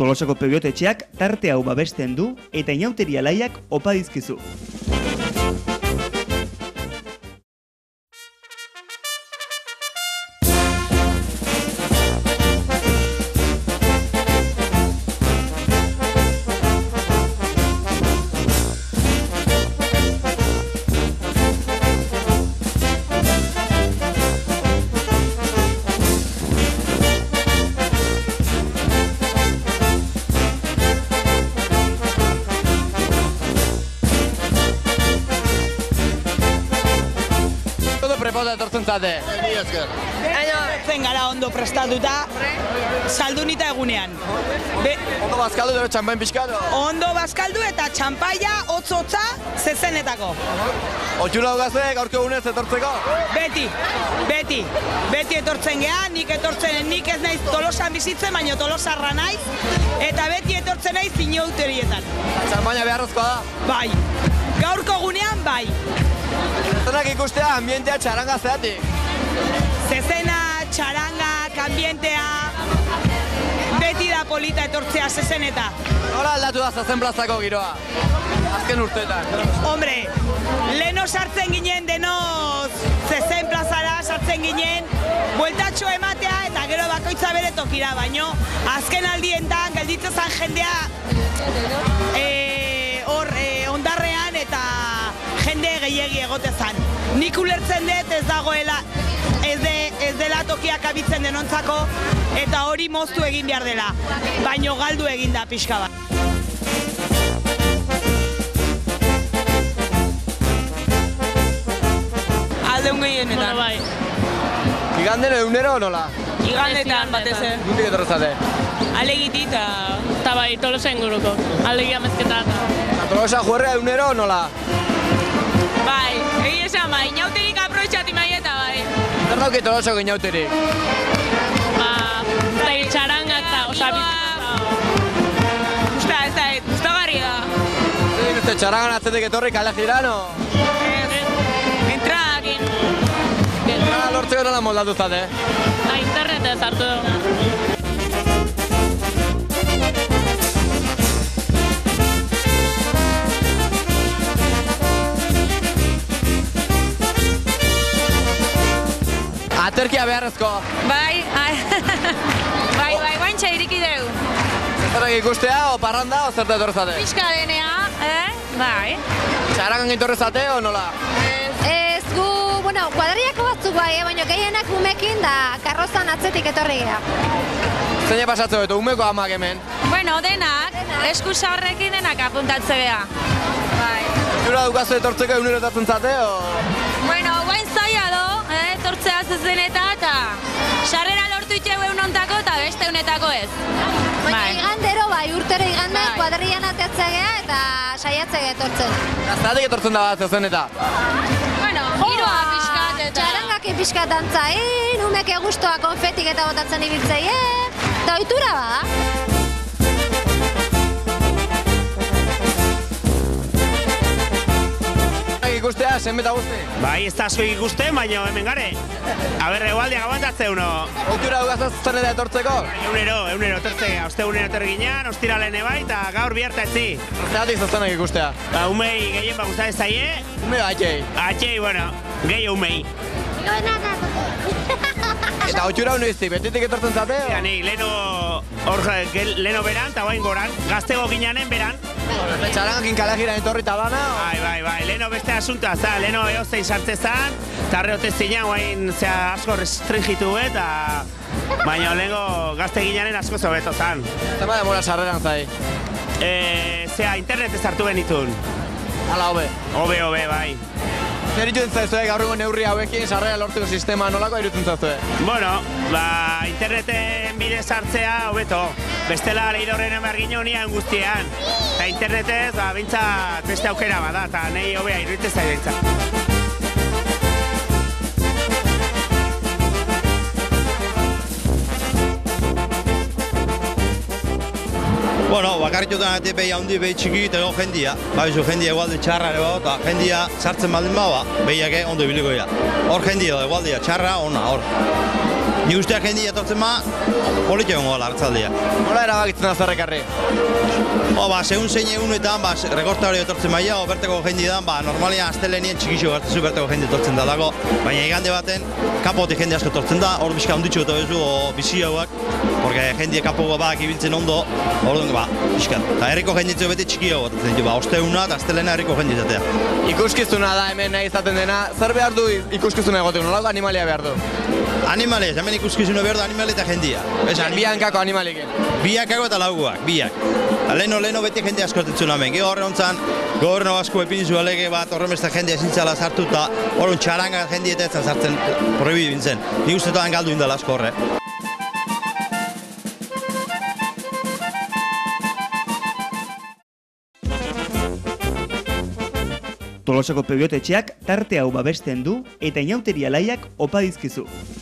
Tolosako Pebiotetxeak tarte hau babesten du eta inauteri alaiak opa dizkizu. Zen gara ondo prestatuta, saldunita egunean. Ondo bazkaldu edo txampain pixkat? Ondo bazkaldu eta txampaia hotz-hotza zezenetako. Otxura dugazte gaurko egunez etortzeko? Beti etortzen geha, nik ez naiz Tolosan bizitzen, baina Tolosarra naiz, eta beti etortzen naiz inauterietan. Txampaina beharrezkoa da? Bai, gaurko egunean bai. Zezenak ikustea ambientea txaranga zeatik? Zezena, txarangak, ambientea, beti da polita etortzea zezeneta. Nola aldatu da zezen plazako giroa? Azken urteetan. Hombre, leheno sartzen ginen denoz zezen plazara sartzen ginen, bueltatxo ematea eta gero bakoitza bere tokira, baino azken aldientan gelditzen zan jendea ondarrean eta jende gehiegi egote zan. Nik ulertzen dut ez dagoela, ez dela tokiak abitzen denontzako, eta hori moztu egin behar dela, baino galdu egin da pixka bat. Aldeun gehienetan. Bai. Iganden egunero nola? Igandetan batez. Guntik etorrezate? Alegiti eta bai, Tolosa inguruko. Alegi amezketa eta. Tolosa juerrea egunero nola? Bai, egi esan bai, inauterik aprobetxati maieta bai. Zer dauki Tolosako inauterik? Eta txarangak eta osabitza. Gustagarri da. Zer dut txarangan atzetik etorri kale girano? Entradakin. Entrada lortzeko nola moldatu zate? Internetez hartu dugu. Aterkia beharrezko? Bai, guantxa iriki dugu. Zerrak ikustea, o parranda, o zerte etorrezate? Pixka denea, bai. Txarangan etorrezate, o nola? Ez gu, kuadriako batzuk bai, baina gehienak umekin da karrozan atzetik etorri geha. Zeina pasatzeko, eta umeko amak hemen? Bueno, denak, esku saurrekin denak apuntatze beha. Bai. Jura dukazu etortzeko egunero etortzen zate, o? Bueno, guain zaila do, etortzea zezeneta eta sarrera lortu itxegu egunontako eta beste egunetako ez. Baina igandero bai, urtero igande kuadrian ateatzea geha eta saiatzea etortzen. Zeratik etortzen da bat zezeneta? Bueno, giroa pixkat eta... Txarangak pixkat antzain, umeke guztua konfetik eta botatzen ibiltzei, eta ohitura bada. Ikustea, zenbeta guzti? Bai, ez da asko ikusten, baina hemen gare. Aber, egualdiak aguantatze uno. Ohitura dugazaz zeneta etortzeko? Egunero, etortzea. Ostegunero etorri ginean, ostiralene bai, eta gaur biharta etzi. Zeratik zezenak ikustea? Umei gehien bakustatzen zaie. Ume atxei? Atxei, bueno, gehi umei. Eta ohitura unuizti, betitik etortzen zate? Nik, leheno beran, eta bain goran. Gaztego gineanen beran. Txarangakin kale jiran etorri tabana? Bai, leheno beste asuntua, leheno eozein sartzezan, eta arreotez zinean, guain asko restringitu eta... Baina lehenko gazte gineanen asko zobeto zan. Zema demora sarreran zai? Internetez hartu benitun. Hala, hobe? Hobe, bai. Zer ikutzen zaizue gaurrengo neurri hauekin sarrera lortzeko sistema nolako irutzen zaizue? Bueno, interneten bidez hartzea hobeto. Bestela lehidorren behar ginen unian guztiean. Eta internetez, bintzat beste aukera bada, eta nahi hobea iruditzen zaitza. Bueno, bakarritutan ati behi handi, behi txiki eta gero jendia. Babizu, jendia egualde txarra ere bau, eta jendia sartzen baldin bau, behiake ondo ibiliko dira. Hor jendia da, egualdea txarra, ona, hor. Ni usteak jendia etortzen politia gongo gala hartzaldia. Nola erabakitzen da zerrekarri? Segun zein egunetan, rekorta hori etortzen maia, berteko jendia da, normalian astelenien txikixo gartezu berteko jende etortzen da dago, baina igande baten, kapotik jende asko etortzen da, hor bizka onditxo eta bezu, bizi hauak, porque jendie kapoa bak ibiltzen ondo, hor duen, bizkat. Eta herriko jenditzeo beti txiki hau batzen ditu, osteuna eta astelena herriko jenditzatea. Ikuskizuna da hemen nahi izaten dena, zer behar du ikuskizuna egotek, nolako animalia behar du? Animalez, hemen ikuskizuna behar du animale eta jendia. Biankako animaliken? Biakako eta lauguak, biak. Leno beti jende askotetzen hemen. Gero horre hontzan, gobernu asko epinizu alege bat, horremezta jendea zintzala sartu eta horren txaranga jendieta etzan sartzen prohibi bintzen. Nik uste toan galdu indala asko horre. Tolosako pebiotetxeak tarte hau babesten du eta inauteria laiak opa dizkizu.